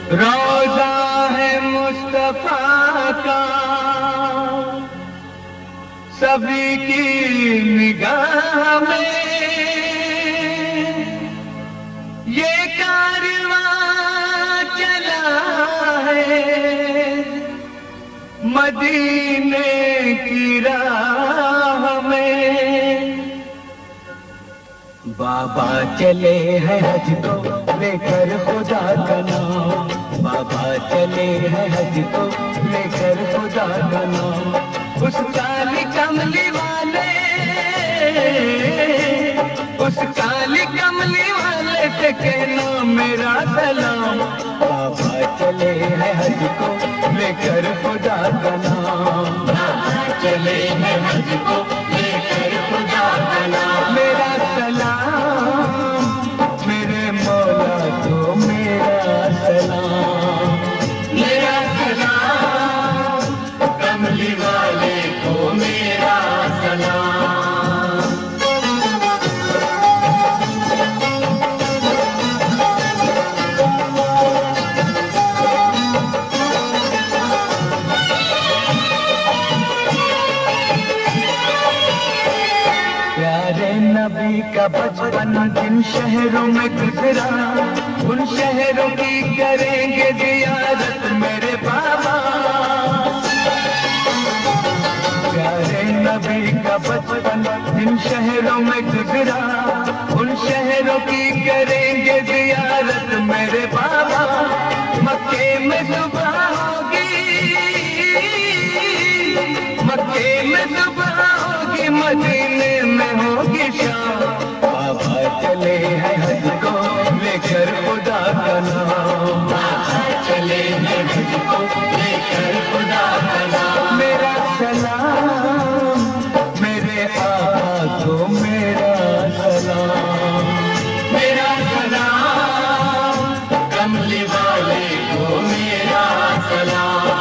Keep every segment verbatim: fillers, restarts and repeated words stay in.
रोजा है मुस्तफा का सभी की निगाह में, ये कारवां चला है मदीने की राह में। बाबा चले हैं हज को लेकर खुदा का नाम, बाबा चले हैं हज को लेकर खुदा का नाम। उस काली कमली वाले, उस काली कमली वाले से कहना मेरा सलाम। बाबा चले हैं हज को लेकर खुदा का नाम, बाबा चले हैं हज को लेकर खुदा का नाम। मेरा सलाम मेरे मौला को मेरा सलाम, मेरा सलाम कमली वाले को मेरा सलाम। नबी का बचपन जिन शहरों में गुजरा, उन शहरों की करेंगे जियारत मेरे बाबा। प्यारे नबी का बचपन जिन शहरों में गुजरा, उन शहरों की करेंगे जियारत मेरे बाबा। मक्के में सुबह होगी, मक्के में सुबह होगी, मदीने में होगी शाम। बाबा चले हैं हज को लेकर खुदा का नाम, बाबा चले हैं हज को लेकर खुदा का नाम। मेरा सलाम मेरे आका को मेरा सलाम, मेरा सलाम कमली वाले को मेरा सलाम।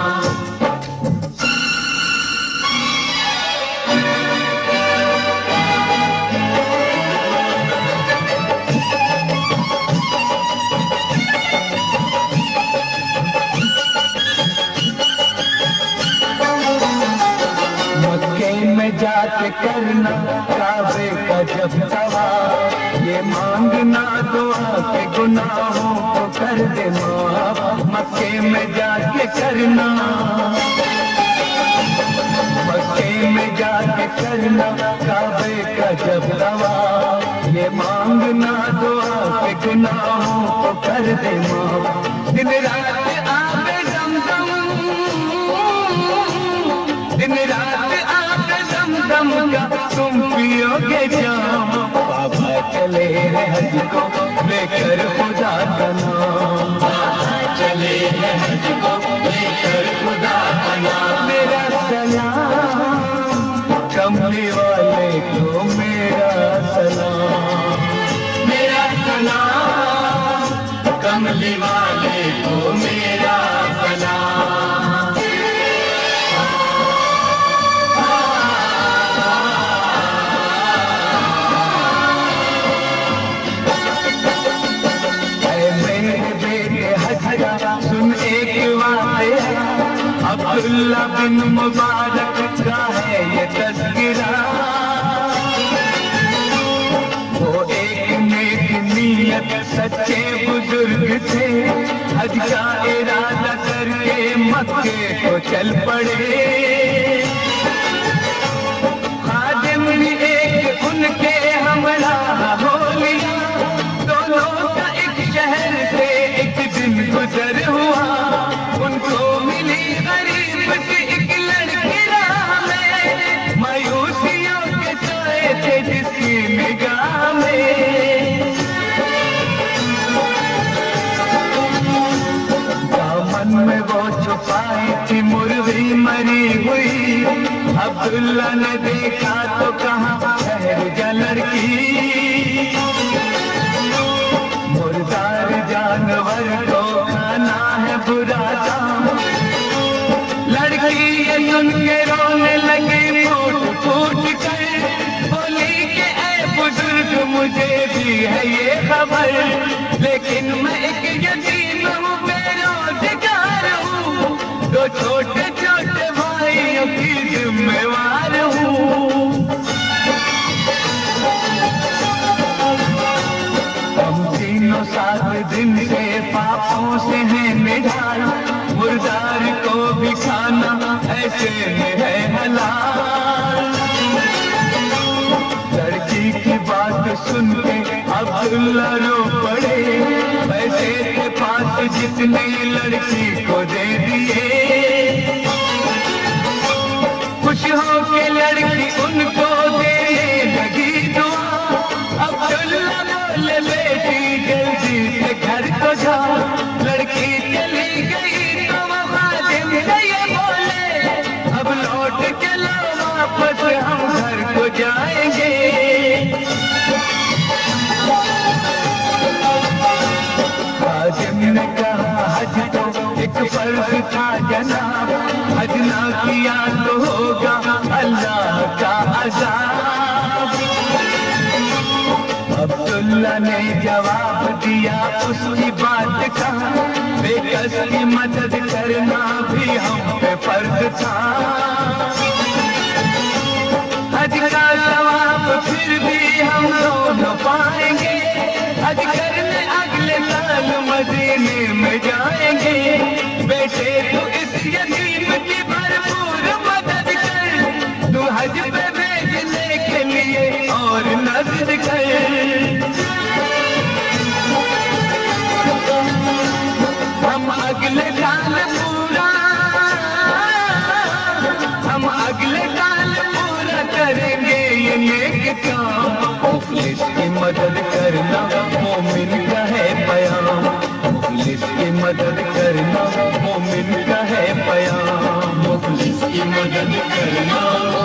जाके करना काबे का जब तवाफ, ये मांगना दुआ के गुनाहों को कर दे माफ। मक्के में जाके करना, मक्के में जाके करना काबे का जब तवाफ, ये मांगना दुआ के गुनाहों को कर दे माफ। दिन रात आबे ज़मज़म, दिन रात दम का तुम पियोगे जाम। बाबा चले हैं हज को लेकर खुदा का नाम, बाबा चले हैं हज को लेकर खुदा का नाम। मेरा सलाम कमली वाले को मेरा सलाम, मेरा सलाम कमली वाले को मेरा सलाम। सुन एक वाक़या, अब्दुल्ला बिन मुबारक का है ये तज़किरा। वो एक नेक नियत सच्चे बुजुर्ग थे, हज का इरादा करके मक्के को चल पड़े। खादिम भी एक उनके हमराह हो लिया, दोनों का एक शहर से एक दिन गुजर हुआ। उनको मिली गरीब सी एक लड़की राह में, मायूसियों के साए थे जिसकी निगाह में। दामन में वो छुपाई थी मुर्गी मरी हुई, अब्दुल्ला ने देखा तो कहा ठहर जा लड़की। मुर्दार जानवर को खाना है बुरा काम, लड़की ये सुन के रोने लगी फूट फूट कर, बोली कि ऐ बुजुर्ग मुझे भी है ये खबर, लेकिन मैं एक यतीम हूँ रात दिन से पापों से है निढाल, मुर्दार को भी खाना ऐसे में है हलाल। लड़की की बात सुन के अब्दुल्ला रो पड़े, पैसे के पास जितने लड़की को दे दिए। खुश हो के लड़की उनको देने लगी दुआ। अब्दुल्ला बोले बेटी जल्दी से घर को जा। लड़की चली गई तो वो खादिम से ये बोले, अब लौट के लो वापस हम घर को जाएंगे। खादिम ने कहा हज तो एक फर्ज था जनाब, हज ना किया तो होगा अल्लाह का अज़ाब। अब्दुल्ला ने जवाब दिया उसकी बात का, बेकस की मदद करना भी हम पे फर्ज था। हज का सवाब फिर भी हम दोनों पाएंगे, हज करने अगले साल मदीने में जाएंगे। बेटे तू इस यतीम की भरपूर मदद कर, तू हज पे भेजने के लिए और नज़र कर। हम अगले साल पूरा हम अगले साल पूरा करेंगे ये नेक काम। मुखलिस की मदद करना मोमिन का है पैगाम, मुखलिस की मदद करना मोमिन का है पैगाम, मुखलिस की मदद करना